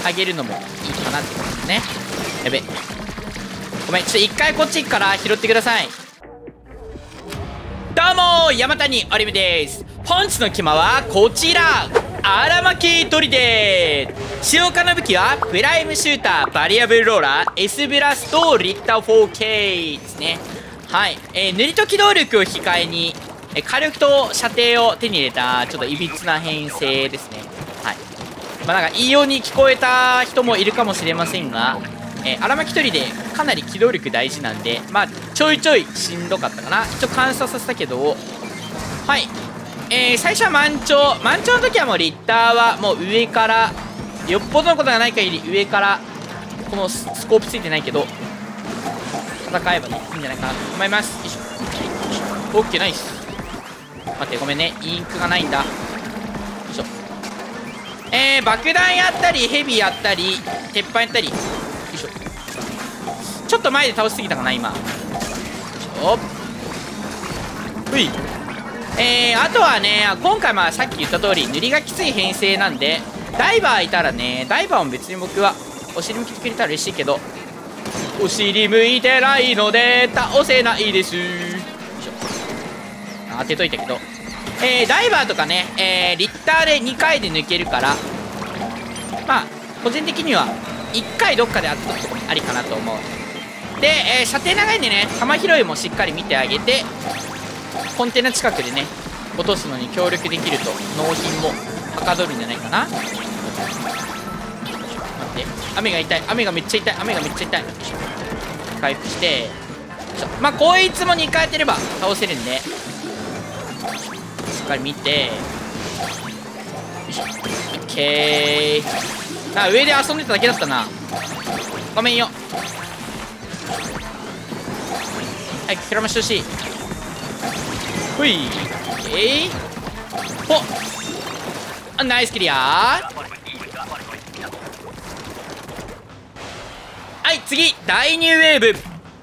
あげるのもいいかなって感じですね。やべ、ごめん、ちょっと一回こっち行くから拾ってください。どうもー、山谷オリムです。本日の騎馬はこちら、荒巻鳥でーす。使用可能武器はプライムシューター、バリアブルローラー、S ブラスト、リッター 4K ですね。はい、塗りと機動力を控えに火力と射程を手に入れたちょっといびつな編成ですね。はい、まあなんかいいように聞こえた人もいるかもしれませんが、荒巻取りでかなり機動力大事なんで、まあちょいちょいしんどかったかな。一応観察させたけど、はい、最初は満潮の時はもうリッターはもう上から、よっぽどのことがない限り上からこのスコープついてないけど戦えばねいいんじゃないかなと思います。よいしょ、オッケー、ナイス。待って、ごめんね、インクがないんだ。よいしょ。爆弾やったりヘビやったり鉄板やったり、よいしょ。ちょっと前で倒しすぎたかな今。よいしょ。ふい。あとはね、今回まあさっき言った通り塗りがきつい編成なんで、ダイバーいたらね、ダイバーも別に僕はお尻向きてくれたら嬉しいけど、お尻向いてないので倒せないです。よいしょ。当てといたけど、ダイバーとかね、リッターで2回で抜けるから、まあ個人的には1回どっかで当てとくとこもありかなと思う。で、射程長いんでね、弾拾いもしっかり見てあげて、コンテナ近くでね落とすのに協力できると納品もはかどるんじゃないかな。待って、雨が痛い、雨がめっちゃ痛い、雨がめっちゃ痛い。回復して、まあこいつも2回当てれば倒せるんで、しっかり見て、よいしょ。オッケー。な、上で遊んでただけだったな、ごめんよ。はい、くらましてほしい。ほい、オッケー。ほっ、ナイスクリアー。はい、次第2ウェーブ。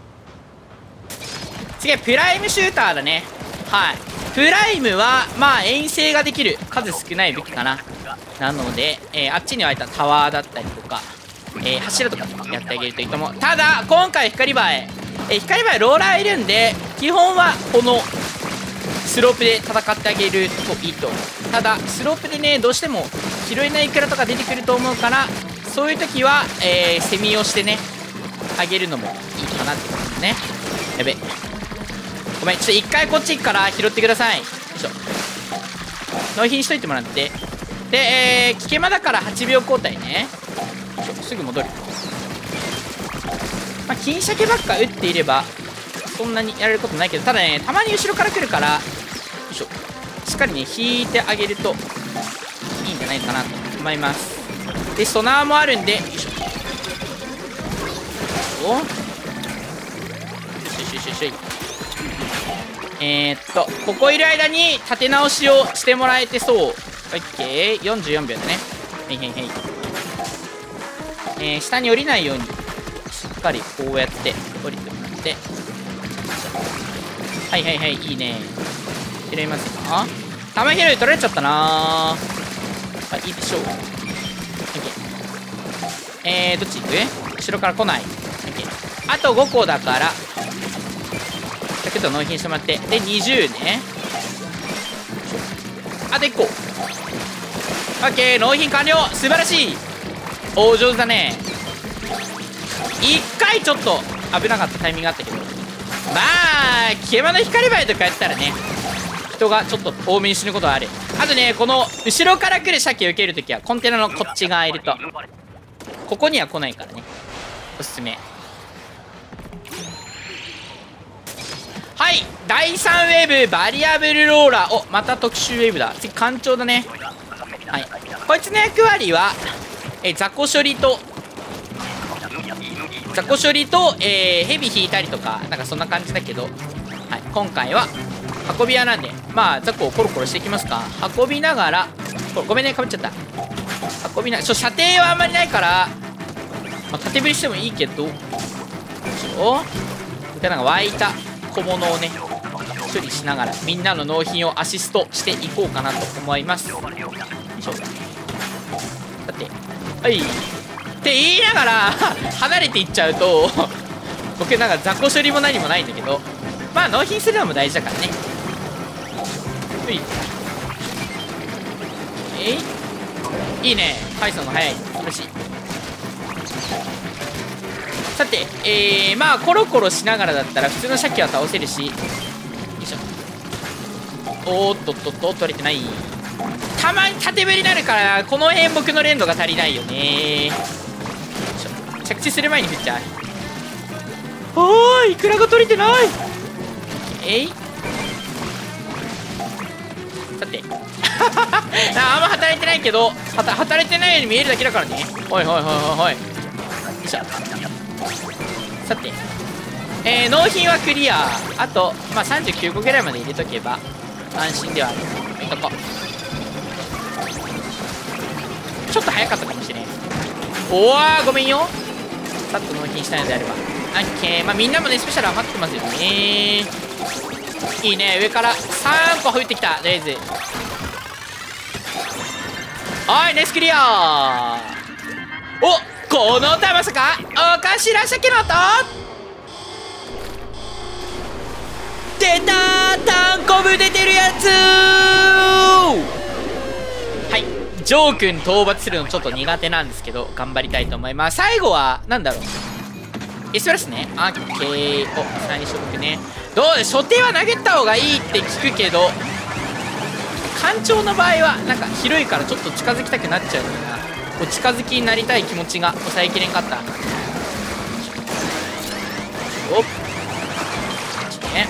次はプライムシューターだね。はい、プライムはまあ遠征ができる数少ない武器かな。なので、あっちに湧いたタワーだったりとか、柱とかやってあげるといいと思う。ただ今回光バエ、光バエローラーいるんで、基本はこのスロープで戦ってあげるといいと。ただスロープでねどうしても拾えないイクラとか出てくると思うから、そういう時は、セミをしてねあげるのもいいかなって感じですね。やべ、ごめん、ちょっと一回こっち行くから拾ってください。よいしょ。納品しといてもらって、で、危険魔だから8秒交代ね。よいしょ、すぐ戻る。まあ金鮭ばっか打っていればそんなにやれることないけど、ただねたまに後ろから来るから、よいしょ、しっかりね引いてあげるといいんじゃないかなと思います。でソナーもあるんで、よいしょ。およしよしよしよし。ここいる間に立て直しをしてもらえてそう。オッケー、44秒だね。へいへいへい。下に降りないようにしっかりこうやって降りてもらって、はいはいはい、いいね。拾いますか。玉拾い取られちゃったな。あ、いいでしょう。どっち行く？後ろから来ない。あと5個だから100と納品してもらって、で20ね。あと1個。オッケー、納品完了。素晴らしい。お上手だね。1回ちょっと危なかったタイミングがあったけど、まあ危険魔の光バエとかやったらね人がちょっと多めに死ぬことはある。あとね、この後ろから来る鮭を受けるときはコンテナのこっち側いると、ここには来ないからね、おすすめ。はい、第3ウェーブバリアブルローラー。お、また特殊ウェーブだ。次艦長だね。はい、こいつの役割は雑魚処理とヘビ引いたりとか、なんかそんな感じだけど、はい、今回は運び屋なんで、まあ雑魚をコロコロしていきますか。運びながら、ごめんね、かぶっちゃった。運びながら、射程はあんまりないから、まあ、縦振りしてもいいけど、なんか湧いた小物をね処理しながらみんなの納品をアシストしていこうかなと思います。よいしょ。さて、はい、 って言いながら離れていっちゃうと僕なんか雑魚処理も何もないんだけど、まあ納品するのも大事だからね。ういいいね、カイソンの早い。素晴らしい。さてまあコロコロしながらだったら普通のシャキは倒せるし、よいしょ。おーっとっとっと、取れてない。たまに縦振りになるからこの辺僕の連動が足りないよね。よいしょ。着地する前に振っちゃう。おーい、イクラが取れてない。さてあんま働いてないけど、働いてないように見えるだけだからね。ほいほいほいほいほい。よいしょ。さて納品はクリア。あとまあ39個ぐらいまで入れとけば安心ではある。見とこう。ちょっと早かったかもしれん。おわー、ごめんよ。さっと納品したいのであればオッケー。まあみんなもねスペシャル余ってますよね。いいね。上から3個降ってきた。レイズ、はい、ナイスクリア。お、この音はまさかお頭鮭の音。出たー、タンコブ出てるやつ。はい、ジョー君討伐するのちょっと苦手なんですけど頑張りたいと思います。最後はなんだろう、エスプラスね。オッケー。お、3色ね。どうで、初手は投げた方がいいって聞くけど、干潮の場合はなんか広いからちょっと近づきたくなっちゃうんだよな。こう近づきになりたい気持ちが抑えきれんかった。おっね、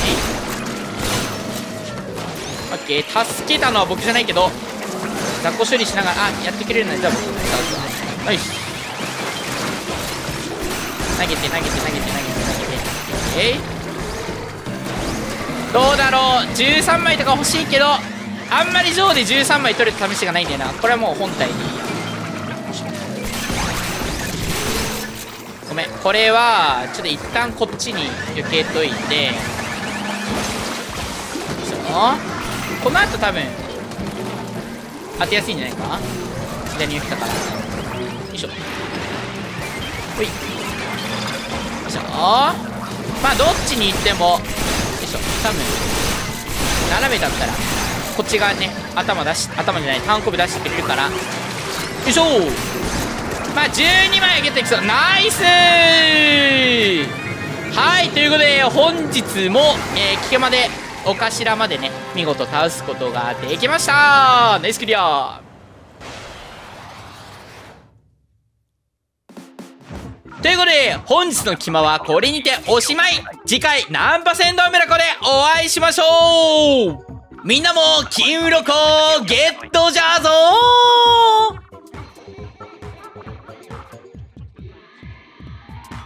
オッケー。助けたのは僕じゃないけど雑魚処理しながらやってくれるので、じゃあ僕が使うぞ。よし、投げて投げて投げて投げて投げて。どうだろう、13枚とか欲しいけどあんまり上で13枚取れた試しがないんだよな。これはもう本体でいいや。ごめん、これはちょっと一旦こっちに避けといて、この後多分当てやすいんじゃないか。左に来たから。よいしょ。ほい。よいしょ。まあどっちに行っても、よいしょ。多分斜めだったらこっち側ね、頭じゃない、単コブ出してくれるから。よいしょ。まあ12枚ゲットできそう。ナイスー。はい、ということで本日も危険までお頭までね見事倒すことができました。ナイスクリア。ということで本日のキマはこれにておしまい。次回ナンパ船ドミラコでお会いしましょう。みんなも金鱗ゲットじゃぞー。